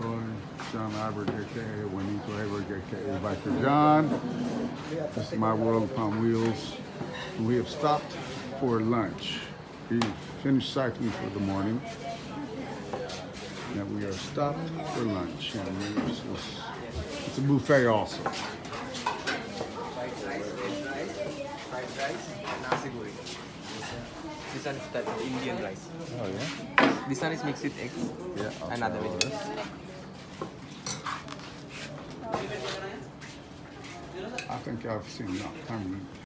Toy, John Albert, aka Juanito Albert, aka Biker John. This is My World Upon Wheels. We have stopped for lunch. We finished cycling for the morning. And we are stopped for lunch. And it's a buffet also. Fried rice and nasi goreng. This one is type of Indian rice. Oh yeah? This one is mixed with eggs Yeah. and other vegetables. I think I've seen enough.